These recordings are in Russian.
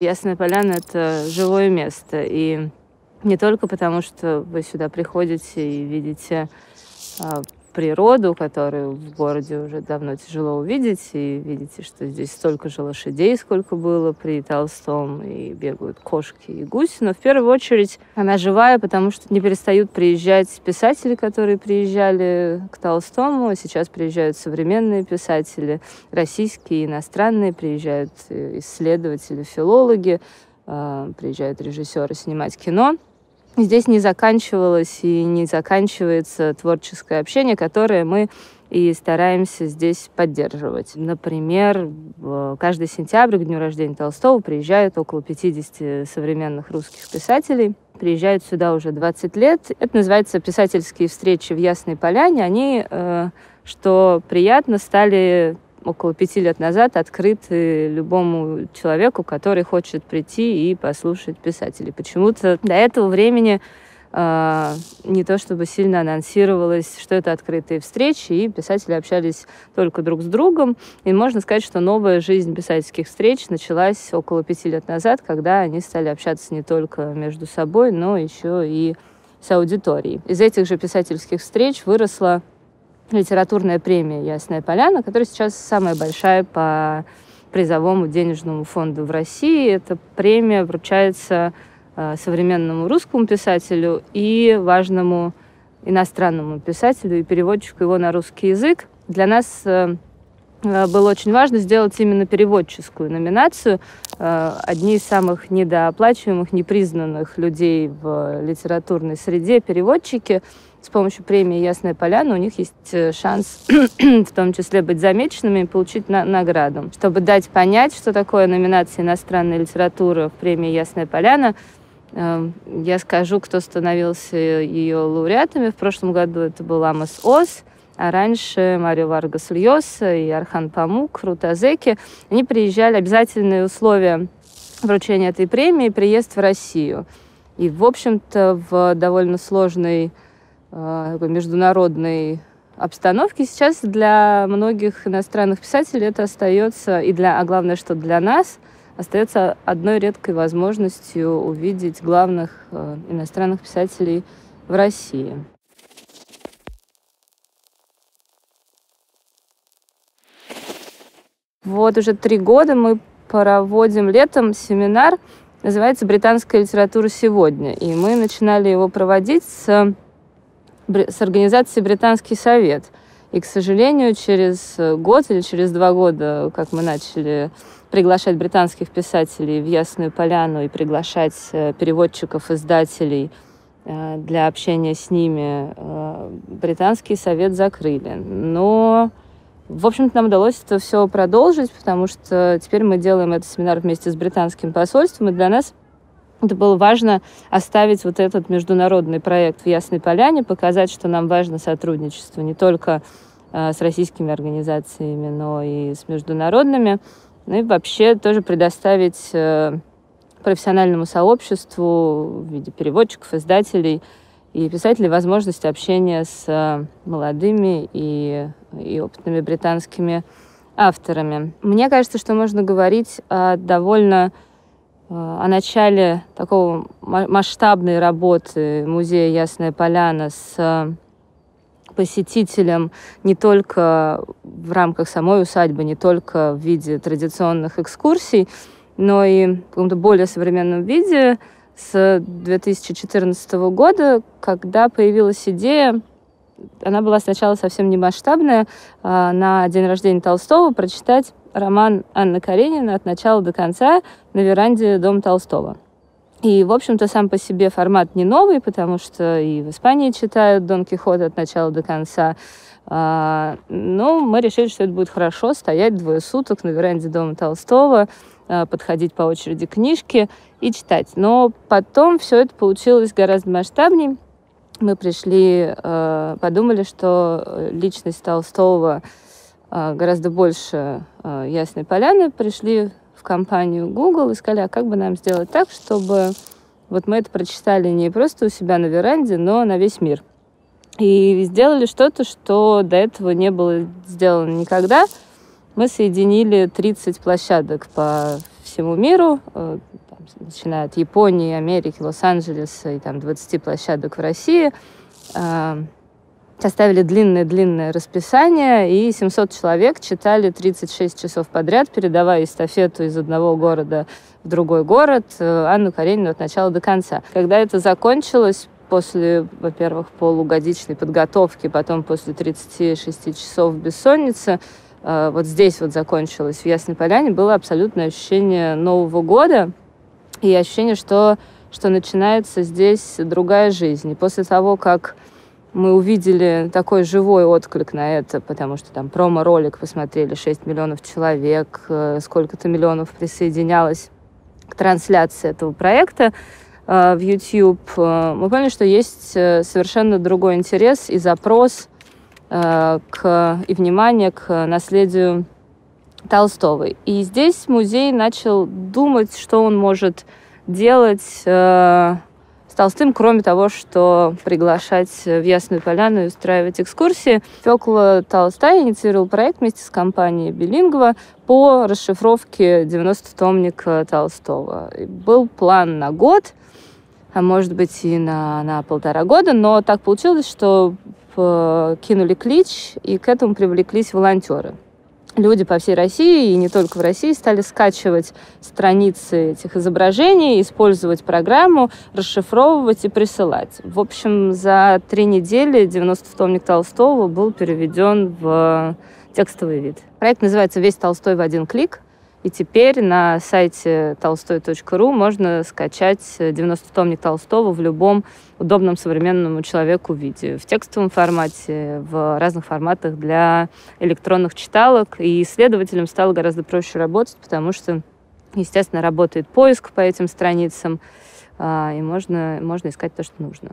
Ясная Поляна — это живое место. И не только потому, что вы сюда приходите и видите природу, которую в городе уже давно тяжело увидеть, и видите, что здесь столько же лошадей, сколько было при Толстом, и бегают кошки и гуси. Но в первую очередь она живая, потому что не перестают приезжать писатели, которые приезжали к Толстому, а сейчас приезжают современные писатели, российские и иностранные, приезжают исследователи, филологи, приезжают режиссеры снимать кино. Здесь не заканчивалось и не заканчивается творческое общение, которое мы и стараемся здесь поддерживать. Например, каждый сентябрь, к дню рождения Толстого, приезжают около 50 современных русских писателей. Приезжают сюда уже 20 лет. Это называется «Писательские встречи в Ясной Поляне». Они, что приятно, стали около 5 лет назад открыты любому человеку, который хочет прийти и послушать писателей. Почему-то до этого времени не то чтобы сильно анонсировалось, что это открытые встречи, и писатели общались только друг с другом. И можно сказать, что новая жизнь писательских встреч началась около 5 лет назад, когда они стали общаться не только между собой, но еще и с аудиторией. Из этих же писательских встреч выросла литературная премия «Ясная Поляна», которая сейчас самая большая по призовому денежному фонду в России. Эта премия вручается современному русскому писателю и важному иностранному писателю и переводчику его на русский язык. Для нас было очень важно сделать именно переводческую номинацию. Одни из самых недооплачиваемых, непризнанных людей в литературной среде — переводчики. С помощью премии «Ясная Поляна» у них есть шанс в том числе быть замеченными и получить награду. Чтобы дать понять, что такое номинация «Иностранная литература» в премии «Ясная Поляна», я скажу, кто становился ее лауреатами. В прошлом году это был Амос Оз, а раньше Марио Варгас Льоса и Орхан Памук, Рутазеки. Они приезжали, обязательные условия вручения этой премии — приезд в Россию. И, в общем-то, в довольно сложной международной обстановке сейчас для многих иностранных писателей это остается, а главное, что для нас остается одной редкой возможностью увидеть главных иностранных писателей в России. Вот уже 3 года мы проводим летом семинар, называется «Британская литература сегодня». И мы начинали его проводить с организацией «Британский совет». И, к сожалению, через год или через 2 года, как мы начали приглашать британских писателей в Ясную Поляну и приглашать переводчиков, издателей для общения с ними, Британский совет закрыли. Но, в общем-то, нам удалось это все продолжить, потому что теперь мы делаем этот семинар вместе с британским посольством, и для нас это было важно оставить вот этот международный проект в Ясной Поляне, показать, что нам важно сотрудничество не только с российскими организациями, но и с международными. Ну и вообще тоже предоставить профессиональному сообществу в виде переводчиков, издателей и писателей возможность общения с молодыми и опытными британскими авторами. Мне кажется, что можно говорить о начале такого масштабной работы музея «Ясная Поляна» с посетителем не только в рамках самой усадьбы, не только в виде традиционных экскурсий, но и в каком-то более современном виде с 2014 года, когда появилась идея. Она была сначала совсем не масштабная, на день рождения Толстого прочитать роман Анны Каренина от начала до конца на веранде дома Толстого. И, в общем-то, сам по себе формат не новый, потому что и в Испании читают Дон Кихота от начала до конца. Но мы решили, что это будет хорошо стоять 2 суток на веранде дома Толстого, подходить по очереди к книжке и читать. Но потом все это получилось гораздо масштабнее. Мы подумали, что личность Толстого гораздо больше Ясной Поляны, пришли в компанию Google и сказали, а как бы нам сделать так, чтобы вот мы это прочитали не просто у себя на веранде, но на весь мир. И сделали что-то, что до этого не было сделано никогда. Мы соединили 30 площадок по всему миру, там, начиная от Японии, Америки, Лос-Анджелеса и там 20 площадок в России. Составили длинное-длинное расписание, и 700 человек читали 36 часов подряд, передавая эстафету из одного города в другой город Анну Каренину от начала до конца. Когда это закончилось, после, во-первых, полугодичной подготовки, потом после 36 часов бессонницы, вот здесь вот закончилось, в Ясной Поляне, было абсолютное ощущение Нового года и ощущение, что начинается здесь другая жизнь. И после того, как мы увидели такой живой отклик на это, потому что там промо-ролик посмотрели 6 миллионов человек, сколько-то миллионов присоединялось к трансляции этого проекта в YouTube, мы поняли, что есть совершенно другой интерес и запрос и внимание к наследию Толстого. И здесь музей начал думать, что он может делать с Толстым, кроме того, что приглашать в Ясную Поляну и устраивать экскурсии. Фёкла Толстая инициировал проект вместе с компанией «Билингва» по расшифровке 90-томника Толстого. И был план на год, а может быть и на 1,5 года, но так получилось, что кинули клич, и к этому привлеклись волонтеры. Люди по всей России, и не только в России, стали скачивать страницы этих изображений, использовать программу, расшифровывать и присылать. В общем, за 3 недели 90-томник Толстого был переведен в текстовый вид. Проект называется «Весь Толстой в один клик». И теперь на сайте толстой.ру можно скачать 90-томник Толстого в любом удобном современному человеку виде. В текстовом формате, в разных форматах для электронных читалок. И исследователям стало гораздо проще работать, потому что, естественно, работает поиск по этим страницам, и можно искать то, что нужно.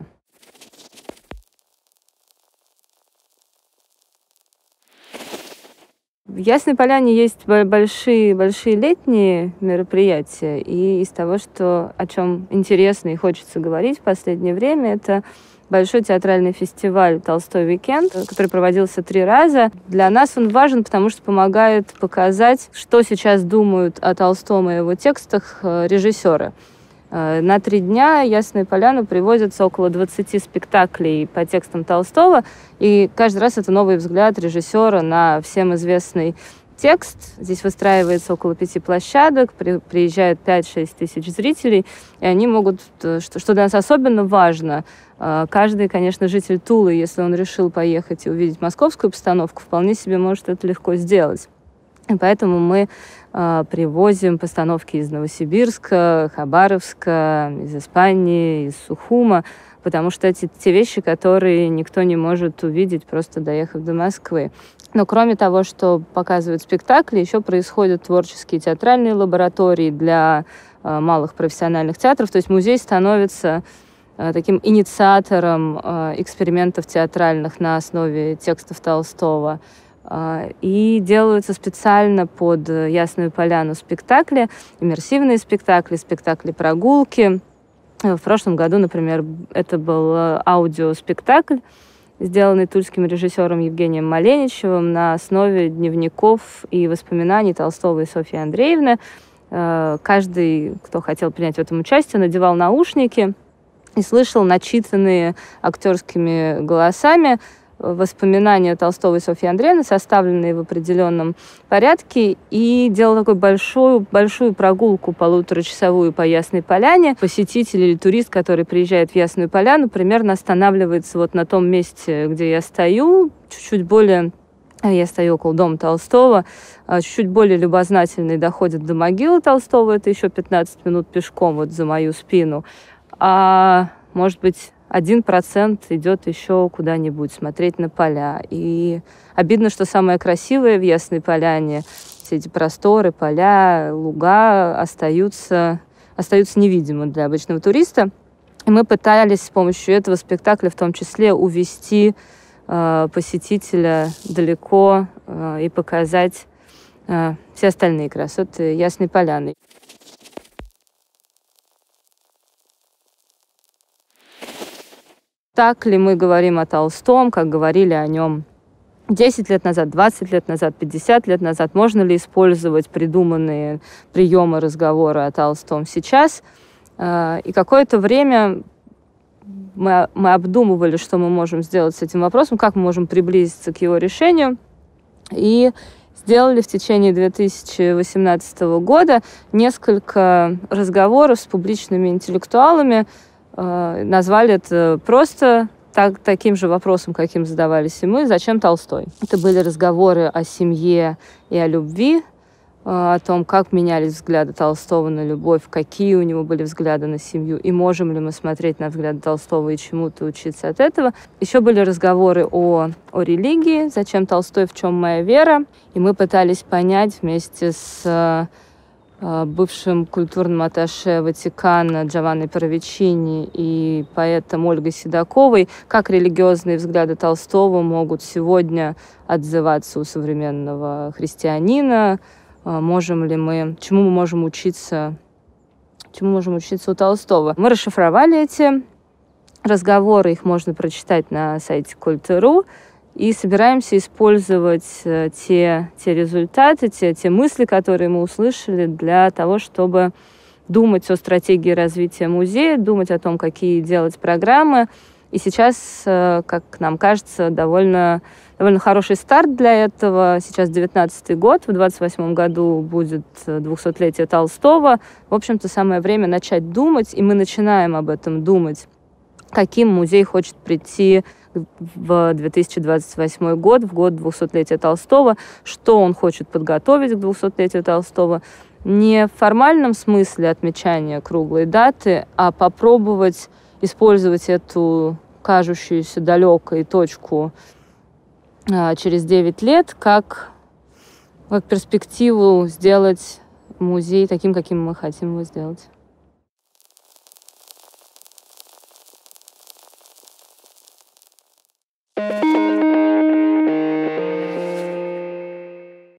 В Ясной Поляне есть большие летние мероприятия, и из того, о чем интересно и хочется говорить в последнее время, это большой театральный фестиваль «Толстой Уикенд», который проводился 3 раза. Для нас он важен, потому что помогает показать, что сейчас думают о Толстом и его текстах режиссеры. На 3 дня в Ясную Поляну привозятся около 20 спектаклей по текстам Толстого, и каждый раз это новый взгляд режиссера на всем известный текст. Здесь выстраивается около 5 площадок, приезжает 5-6 тысяч зрителей, и они могут, что для нас особенно важно, каждый, конечно, житель Тулы, если он решил поехать и увидеть московскую постановку, вполне себе может это легко сделать. И поэтому мы привозим постановки из Новосибирска, Хабаровска, из Испании, из Сухума, потому что это те вещи, которые никто не может увидеть, просто доехав до Москвы. Но кроме того, что показывают спектакли, еще происходят творческие театральные лаборатории для малых профессиональных театров. То есть музей становится таким инициатором экспериментов театральных на основе текстов Толстого. И делаются специально под Ясную Поляну спектакли, иммерсивные спектакли прогулки. В прошлом году, например, это был аудиоспектакль, сделанный тульским режиссером Евгением Маленичевым на основе дневников и воспоминаний Толстого и Софьи Андреевны. Каждый, кто хотел принять в этом участие, надевал наушники и слышал начитанные актерскими голосами воспоминания Толстого и Софьи Андреевны, составленные в определенном порядке, и делал такую большую прогулку 1,5-часовую по Ясной Поляне. Посетитель или турист, который приезжает в Ясную Поляну, примерно останавливается вот на том месте, где я стою, чуть-чуть более... Я стою около дома Толстого, чуть-чуть более любознательный доходит до могилы Толстого, это еще 15 минут пешком вот за мою спину. А может быть, 1% идет еще куда-нибудь смотреть на поля. И обидно, что самое красивое в Ясной Поляне, все эти просторы, поля, луга остаются невидимы для обычного туриста. И мы пытались с помощью этого спектакля в том числе увести посетителя далеко и показать все остальные красоты Ясной Поляны. Так ли мы говорим о Толстом, как говорили о нем 10 лет назад, 20 лет назад, 50 лет назад, можно ли использовать придуманные приемы разговора о Толстом сейчас. И какое-то время мы обдумывали, что мы можем сделать с этим вопросом, как мы можем приблизиться к его решению. И сделали в течение 2018 года несколько разговоров с публичными интеллектуалами. Назвали это просто таким же вопросом, каким задавались и мы: «Зачем Толстой?». Это были разговоры о семье и о любви, о том, как менялись взгляды Толстого на любовь, какие у него были взгляды на семью, и можем ли мы смотреть на взгляды Толстого и чему-то учиться от этого. Еще были разговоры о религии: «Зачем Толстой? В чем моя вера?». И мы пытались понять вместе с бывшим культурным атташе Ватикана Джованни Паравичини и поэтом Ольгой Седоковой, как религиозные взгляды Толстого могут сегодня отзываться у современного христианина, чему мы можем учиться у Толстого. Мы расшифровали эти разговоры, их можно прочитать на сайте Культ.ру, и собираемся использовать те результаты, те мысли, которые мы услышали, для того, чтобы думать о стратегии развития музея, думать о том, какие делать программы. И сейчас, как нам кажется, довольно хороший старт для этого. Сейчас 19-й год, в 28-м году будет 200-летие Толстого. В общем-то, самое время начать думать, и мы начинаем об этом думать, каким музей хочет прийти в 2028 год, в год 200-летия Толстого, что он хочет подготовить к 200-летию Толстого. Не в формальном смысле отмечания круглой даты, а попробовать использовать эту кажущуюся далекой точку через 9 лет как перспективу сделать музей таким, каким мы хотим его сделать.